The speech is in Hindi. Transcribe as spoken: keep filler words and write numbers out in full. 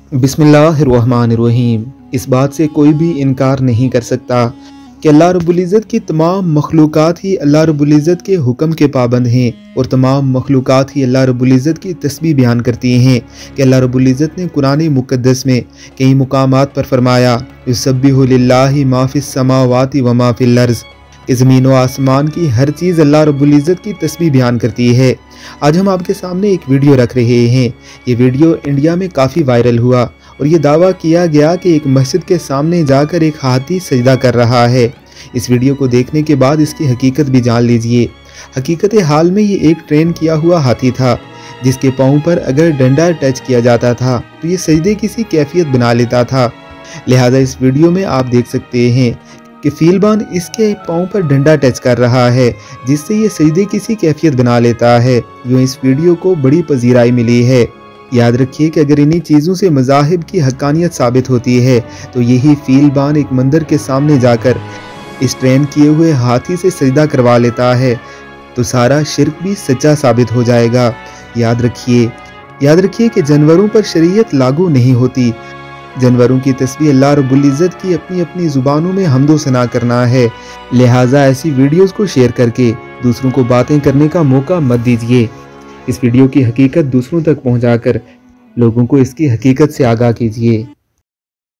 बिस्मिल्लाहिर्रहमानिर्रहीम। इस बात से कोई भी इनकार नहीं कर सकता कि अल्लाह रब्बुल इज़्ज़त की तमाम मखलूक़ात ही अल्लाह रब्बुल इज़्ज़त के हुक्म के पाबंद हैं और तमाम मखलूक़ात ही अल्लाह रब्बुल इज़्ज़त की तस्बीह बयान करती हैं कि अल्लाह रब्बुल इज़्ज़त ने कुरान मुक़द्दस में कई मुकामात पर फरमाया, युसब्बिहु लिल्लाहि मा फ़िस समावाति व मा फ़िल अर्ज़, कि ज़मीन व आसमान की हर चीज़ अल्लाह रब्बुल इज़्ज़त की तस्बीह बयान करती है। आज हम आपके सामने एक वीडियो रख रहे हैं। ये वीडियो इंडिया में काफ़ी वायरल हुआ और ये दावा किया गया कि एक मस्जिद के सामने जाकर एक हाथी सजदा कर रहा है। इस वीडियो को देखने के बाद इसकी हकीकत भी जान लीजिए। हकीकत हाल में ये एक ट्रेन किया हुआ हाथी था जिसके पाँव पर अगर डंडा टच किया जाता था तो ये सजदे किसी कैफियत बना लेता था। लिहाजा इस वीडियो में आप देख सकते हैं कि फीलबान इसके पाँव पर डंडा टच कर रहा है जिससे ये सजदे किसी कैफियत बना लेता है। यूँ इस वीडियो को बड़ी पजीराई मिली है। याद रखिए कि अगर इन्हीं चीज़ों से मज़ाहिब की हक्कानियत साबित होती है तो यही फीलबान एक मंदिर के सामने जाकर इस ट्रेन किए हुए हाथी से सजदा करवा लेता है तो सारा शिर्क भी सच्चा साबित हो जाएगा। याद रखिए याद रखिए कि जानवरों पर शरीयत लागू नहीं होती। जानवरों की तस्बीह अल्लाह रब्बुल इज़्ज़त की अपनी अपनी ज़ुबानों में हम्दो सना करना है। लिहाजा ऐसी वीडियोस को शेयर करके दूसरों को बातें करने का मौका मत दीजिए। इस वीडियो की हकीकत दूसरों तक पहुंचाकर लोगों को इसकी हकीकत से आगाह कीजिए।